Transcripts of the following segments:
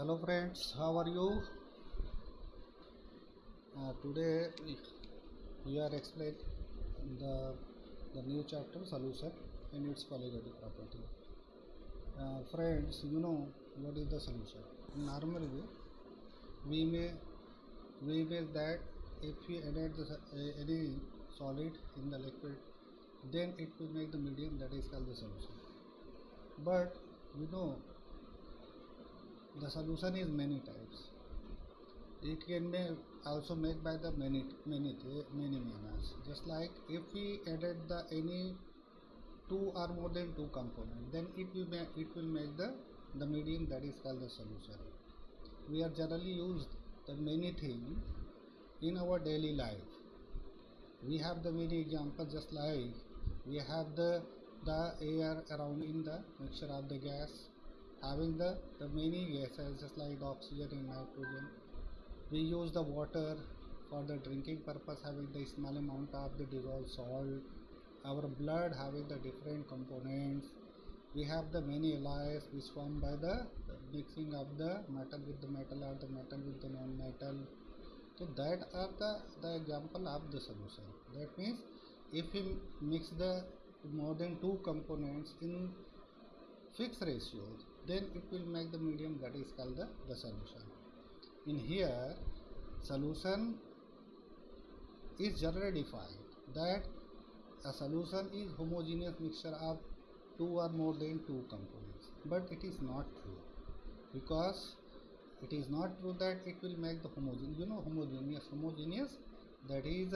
Hello friends, how are you? Today we are explaining the new chapter solution and its polygonal property. Friends, you know what is the solution? In normal way, we may that if we added any solid in the liquid, then it will make the medium, that is called the solution. But you know the solution is many types. It can be also made by the many manners. Just like if we added the any two or more than two components, then it will make the medium, that is called the solution. We are generally used the many things in our daily life. We have the many examples, just like we have the air around in the mixture of the gas, having the many gases, just like oxygen and nitrogen. We use the water for the drinking purpose, having the small amount of the dissolved salt. Our blood having the different components. We have the many alloys which formed by the mixing of the metal with the metal or the metal with the non-metal. So that are the example of the solution. That means if we mix the more than two components in fixed ratios, then it will make the medium, that is called the solution. In here, solution is generally defined that a solution is homogeneous mixture of two or more than two components. But it is not true, because it is not true that it will make the homogeneous. You know homogeneous, that is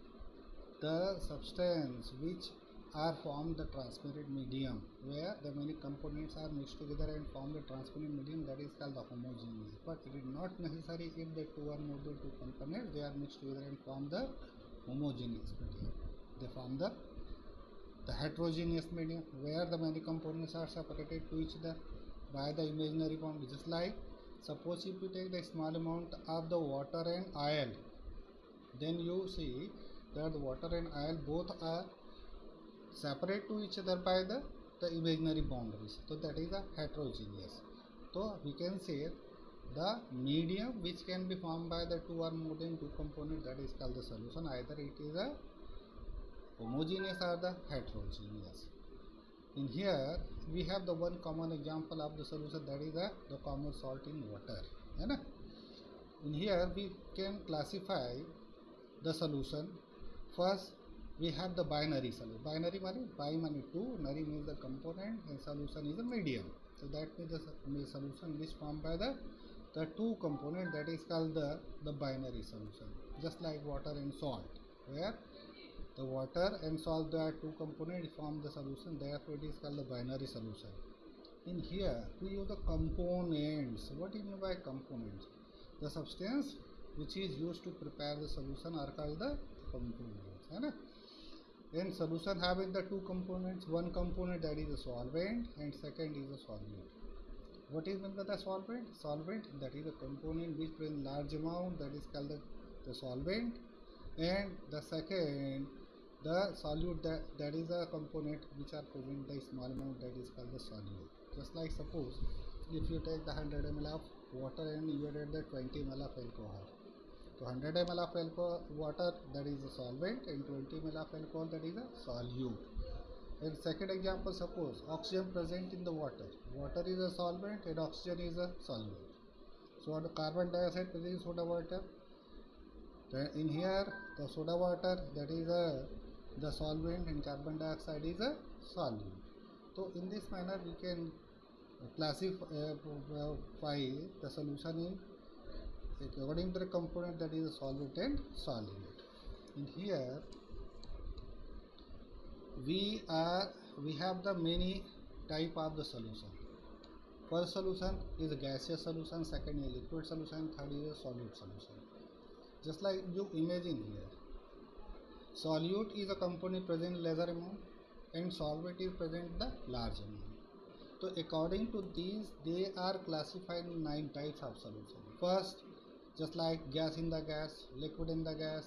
the substance which are formed the transparent medium, where the many components are mixed together and form the transparent medium, that is called the homogeneous. But it is not necessary if the two or more than two components they are mixed together and form the homogeneous medium. They form the heterogeneous medium, where the many components are separated to each other by the imaginary bond. Just like suppose if you take the small amount of the water and oil, then you see that the water and oil both are separate to each other by the imaginary boundaries. So that is a heterogeneous. So we can say the medium which can be formed by the two or more than two components, that is called the solution. Either it is a homogeneous or the heterogeneous. In here we have the one common example of the solution, that is the common salt in water. In here we can classify the solution. First we have the binary solution. Binary means bi means two, nari means the component, and solution is a medium. So that means the solution which formed by the two components, that is called the binary solution. Just like water and salt, where the water and salt, there are two components form the solution, therefore it is called the binary solution. In here we use the components. What do you mean by components? The substance which is used to prepare the solution are called the components. In solution having the two components, one component, that is a solvent, and second is a solute. What is meant by the solvent? Solvent, that is a component which present large amount, that is called the solvent, and the second, the solute, that is a component which are present the small amount, that is called the solute. Just like suppose if you take the 100 ml of water and you add the 20 ml of alcohol. So 100 ml of water, that is a solvent, and 20 ml of alcohol, that is a solute. And second example, suppose oxygen present in the water. Water is a solvent and oxygen is a solute. So the carbon dioxide present in soda water. Then in here the soda water, that is the solvent, and carbon dioxide is a solute. So in this manner we can classify the solution in according to the component, that is a solvent and solute. In here we have the many type of the solution. First solution is a gaseous solution, second is liquid solution, third is a solute solution. Just like you imagine here, solute is a component present in lesser amount and solvent is present the large amount. So according to these, they are classified in 9 types of solution. First, just like gas in the gas, liquid in the gas,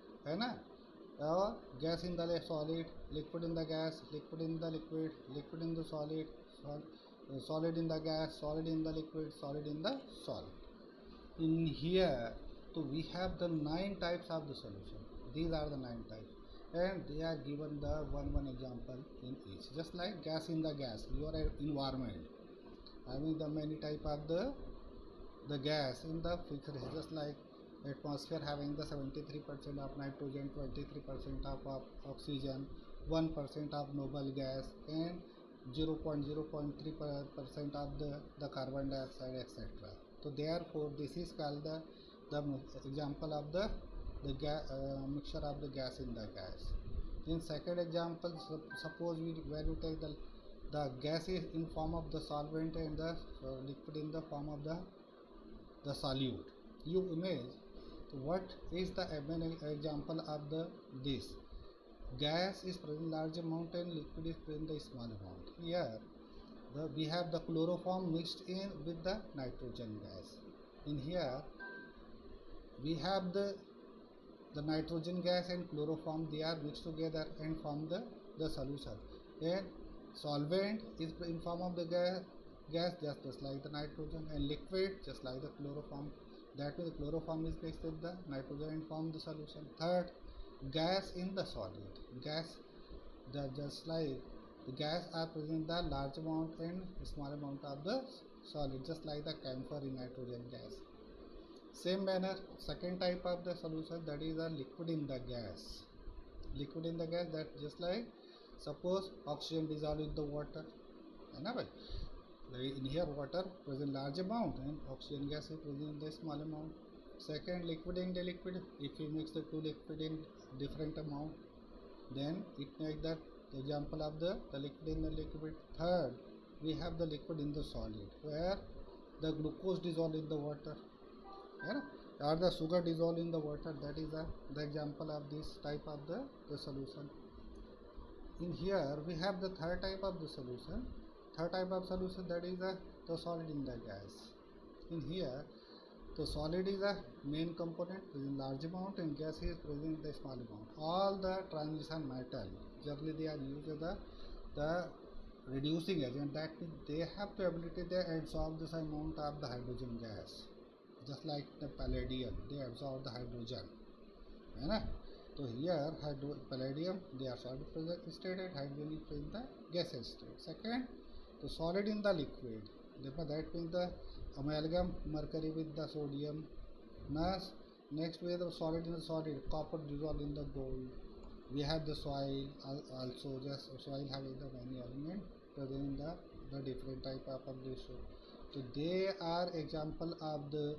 or gas in the solid, liquid in the gas, liquid in the liquid, liquid in the solid, solid in the gas, solid in the liquid, solid in the solid. In here, so we have the 9 types of the solution. These are the 9 types, and they are given the one example in each. Just like gas in the gas, your environment having the many type of the gas in the fixed, just like atmosphere having the 73% of nitrogen, 23% of oxygen, 1% of noble gas, and 0.03% of the carbon dioxide, etc. So therefore this is called the example of the mixture of the gas in the gas. In second example, suppose when we take the gas is in form of the solvent and the liquid in the form of the solute. You imagine what is the example of this gas is present large amount and liquid is present the small amount. Here we have the chloroform mixed in with the nitrogen gas. In here we have the nitrogen gas and chloroform, they are mixed together and form the solution, and solvent is in form of the gas just like the nitrogen, and liquid just like the chloroform. That means the chloroform is mixed with the nitrogen and form the solution. Third, gas in the solid. Gas, just like the gas are present the large amount and small amount of the solid, just like the camphor in nitrogen gas. Same manner, second type of the solution, that is a liquid in the gas. Liquid in the gas, that just like suppose oxygen dissolved in the water, in here water present large amount and oxygen gas is present in the small amount. Second, liquid in the liquid, if we mix the two liquid in different amount, then it makes that the example of the liquid in the liquid. Third, we have the liquid in the solid, where the glucose dissolved in the water, or the sugar dissolved in the water. That is the example of this type of the solution. In here we have the third type of the solution. Third type of solution, that is the solid in the gas. In here the solid is a main component in large amount and gas is present in the small amount. All the transition metal generally they are used as the reducing agent. That means they have the ability to absorb this amount of the hydrogen gas, just like the palladium, they absorb the hydrogen. So here palladium they are solid state and hydrogen is in the gaseous state. Second, the solid in the liquid, that means the amalgam mercury with the sodium. Next we have the solid in the solid, copper dissolved in the gold. We have the soil also, just soil having the many elements present in the different type of this. So they are example of the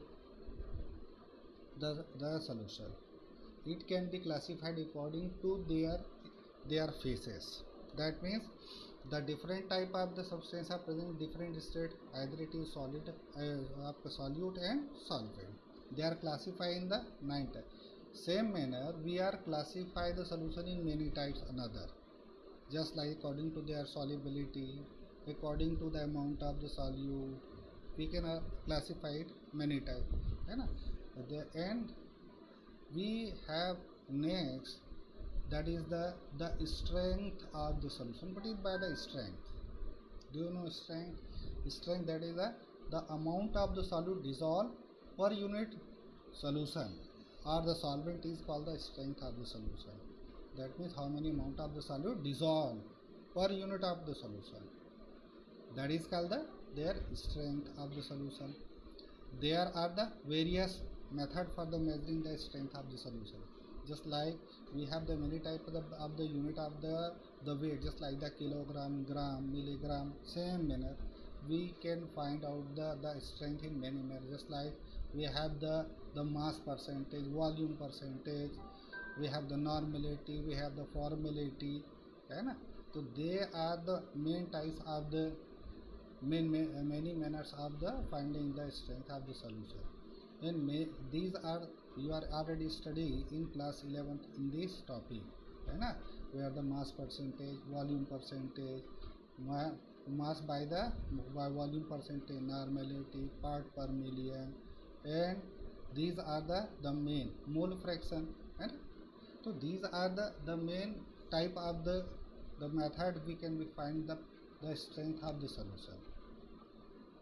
solution. It can be classified according to their phases. That means the different type of the substance are present in different state, either it is solid, solute and solvent. They are classified in the 9 types. Same manner we are classify the solution in many types another, just like according to their solubility, according to the amount of the solute, we can classify it many types. At the end we have next, that is the strength of the solution. What is by the strength? Do you know strength? Strength, that is the amount of the solute dissolved per unit solution, or the solvent is called the strength of the solution. That means how many amount of the solute dissolved per unit of the solution. That is called their strength of the solution. There are the various method for the measuring the strength of the solution. Just like we have the many type of the unit of the weight, just like the kilogram, gram, milligram. Same manner we can find out the strength in many manner. Just like we have the mass percentage, volume percentage, we have the normality, we have the formality. So they are the main types of the many manners of the finding the strength of the solution. And these are you are already studying in class 11th in this topic, where the mass percentage, volume percentage, mass by volume percentage, normality, part per million, and these are the main mole fraction. So these are the main type of the method we can find the strength of the solution.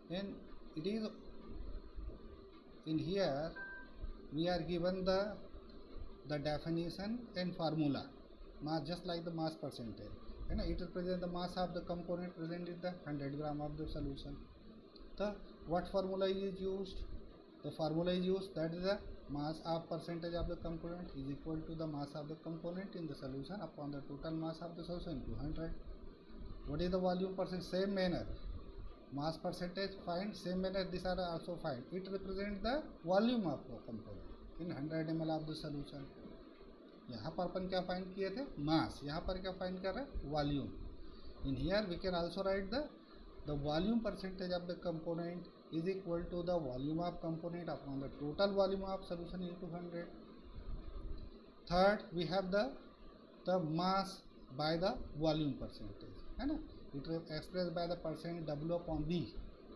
and it is in here we are given the definition and formula. Mass, just like the mass percentage, and it represents the mass of the component present in the 100 gram of the solution. The what formula is used? The formula is used, that is the mass of percentage of the component is equal to the mass of the component in the solution upon the total mass of the solution into 100. What is the volume percent? Same manner. Mass percentage find, same manner these are also find. It represents the volume of the component in 100 ml of the solution. यहाँ पर अपन क्या find किए थे? मास. यहाँ पर क्या find कर रहे हैं? Volume. In here we can also write the volume percentage of the component is equal to the volume of component upon the total volume of solution into 100. Third, we have the mass by the volume percentage, है ना? It is expressed by the percent W upon V.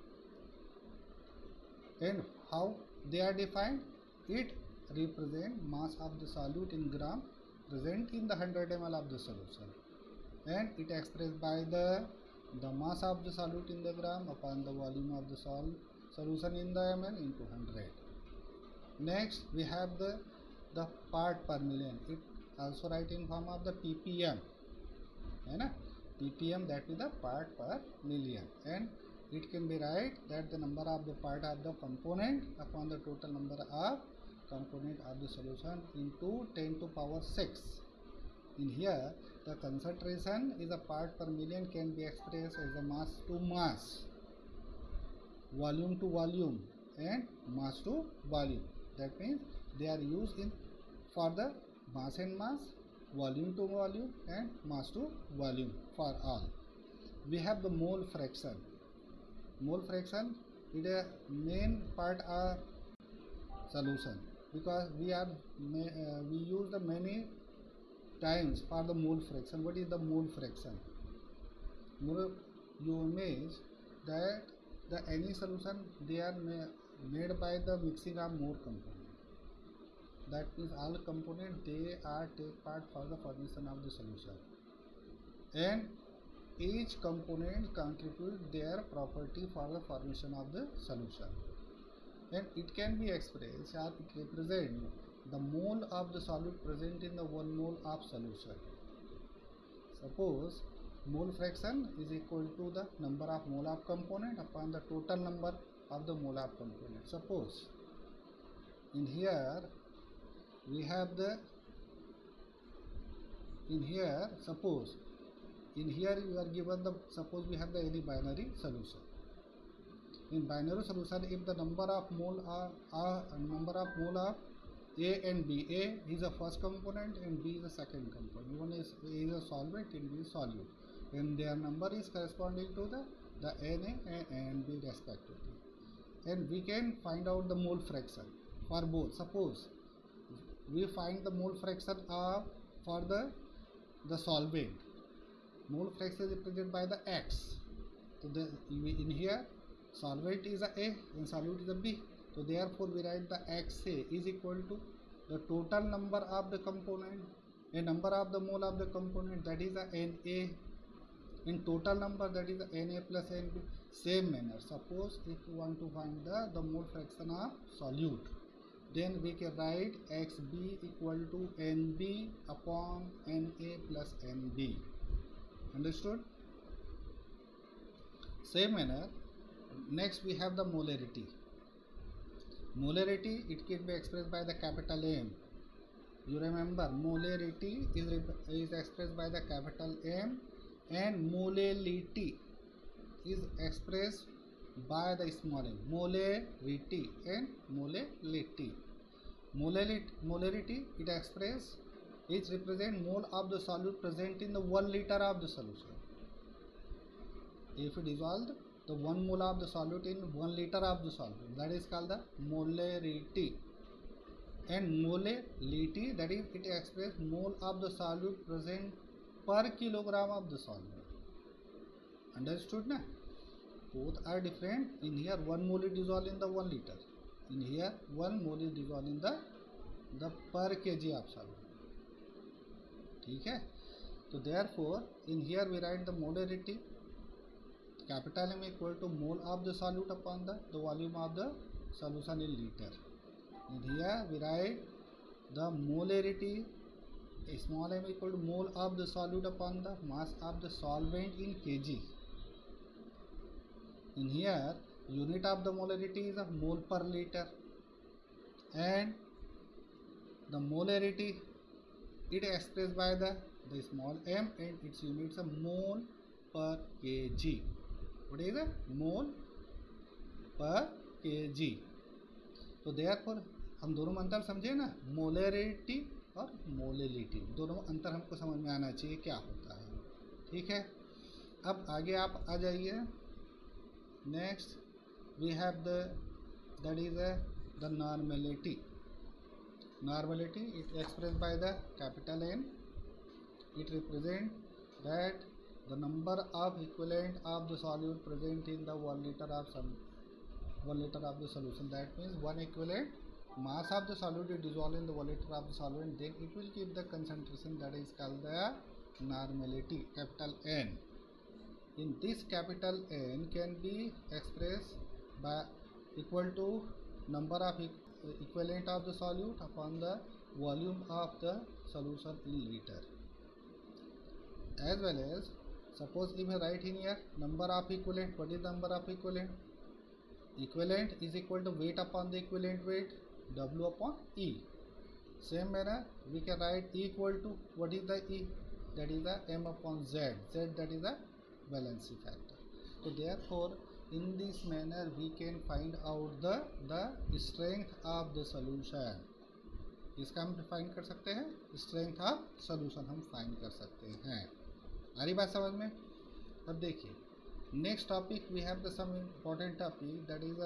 And how they are defined? It represent mass of the solute in gram present in the 100 ml of the solution, and it expressed by the mass of the solute in the gram upon the volume of the solution in the ml into 100. Next, we have the part per million. It also write in form of the ppm, है ना? ppm, that is the part per million, and it can be write that the number of the part of the component upon the total number of component of the solution into 10 to power 6. In here, the concentration is a part per million can be expressed as a mass to mass, volume to volume, and mass to volume. That means they are used in for the mass and mass, volume to volume, and mass to volume for all. We have the mole fraction. Mole fraction is a main part of solution, because we use the many times for the mole fraction. What is the mole fraction? Mole, you imagine that any solution they are made by the mixing of more components. That means all components they are take part for the formation of the solution, and each component contribute their property for the formation of the solution, and it can be expressed or it represents the mole of the solute present in the 1 mole of solution. Suppose mole fraction is equal to the number of mole of component upon the total number of the mole of component. Suppose in here we have suppose in here you are given suppose we have the any binary solution. In binary solution, if the number of mole of A and B, A is the first component and B is the second component. One is A is a solvent and B is solute, and their number is corresponding to the Na and B respectively. And we can find out the mole fraction for both. Suppose we find the mole fraction for the solvent. Mole fraction is represented by the X. So in here solvent is a A and solute is a B. So therefore we write the XA is equal to the total number of the component and number of the mole of the component, that is a Na, in total number, that is Na plus Nb. Same manner, suppose if you want to find the mole fraction of solute, then we can write Xb equal to Nb upon Na plus Nb. Understood? Same manner, next we have the molarity. Molarity, it can be expressed by the capital M. You remember, molarity is expressed by the capital M, and molality is expressed by the small m. Molarity and molality. Molarity it express, it represent mole of the solute present in the 1 liter of the solution. If it dissolved the 1 mole of the solute in 1 liter of the solvent, that is called the molarity. And molality, that is it express mole of the solute present per kilogram of the solvent. Understood na? Both are different. In here 1 mole is dissolved in the 1 liter. In here 1 mole is dissolved in the per kg of solvent. ठीक है? So therefore in here we write the molarity capital M equal to mole of the solute upon the volume of the solution in liter. And here we write the molarity, small m equal to mole of the solute upon the mass of the solvent in kg. In here, unit of the molarity is a mole per liter, and the molarity it is expressed by the small m, and its units are mole per kg. What is a mole per kg? तो therefore हम दोनों में अंतर समझे ना, molarity और molality, दोनों अंतर हमको समझ में आना चाहिए क्या होता है. ठीक है, अब आगे आप आ जाइए. Next we have that is the normality. Normality is expressed by the capital N. It represents that the number of equivalent of the solute present in the 1 liter of the solution. That means one equivalent mass of the solute is dissolved in the 1 liter of the solvent, then it will give the concentration that is called the normality, capital N. In this capital N can be expressed by equal to number of equivalent of the solute upon the volume of the solution in liter. As well as, suppose if I write in here number of equivalent, what is the number of equivalent? Equivalent is equal to weight upon the equivalent weight, W upon E. Same manner we can write E equal to, what is the E? That is the M upon Z. Z, that is the valency factor. So therefore in this manner we can find out the strength of the solution. इसका हम find कर सकते हैं, strength of solution हम find कर सकते हैं. आ रही बात समझ में? अब देखिए next topic we have the some important topic,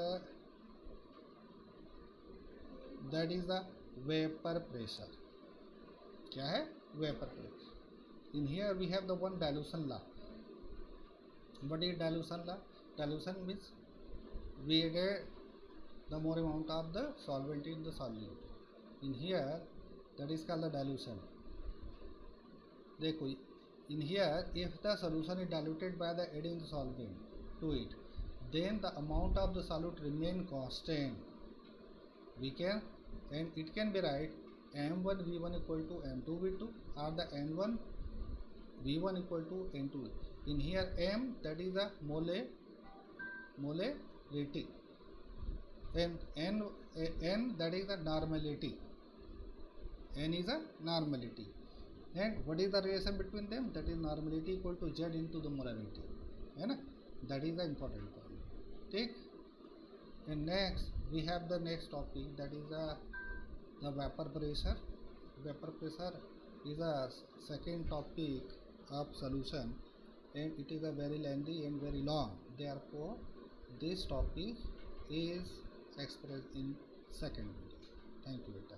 that is the vapour pressure. क्या है? Vapour pressure. In here we have the one dilution law. What is dilution law? Dilution means we get the more amount of the solvent in the solute. In here that is called the dilution. देखो in here if the solution is diluted by the adding the solvent to it, then the amount of the solute remain constant. We can, and it can be write M1 V1 equal to M2 V2 or the N1 V1 equal to N2. In here M, that is the molarity, and N that is the normality. N is a normality, and what is the relation between them? That is normality equal to Z into the molarity, है ना? That is the important point. ठीक. And next we have the next topic, that is the vapor pressure. Vapor pressure is a second topic of solution, and it is a very lengthy and very long. Therefore this topic is expressed in second video. Thank you.